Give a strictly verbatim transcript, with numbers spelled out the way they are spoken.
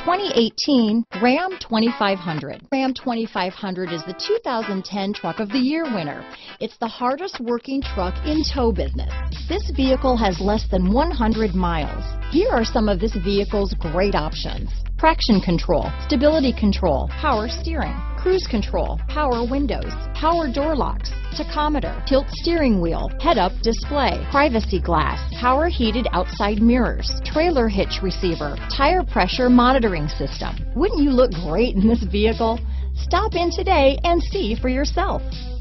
twenty eighteen Ram twenty-five hundred. Ram twenty-five hundred is the two thousand ten Truck of the Year winner. It's the hardest working truck in tow business. This vehicle has less than one hundred miles. Here are some of this vehicle's great options: traction control, stability control, power steering, cruise control, power windows, power door locks, tachometer, tilt steering wheel, head-up display, privacy glass, power heated outside mirrors, trailer hitch receiver, tire pressure monitoring system. Wouldn't you look great in this vehicle? Stop in today and see for yourself.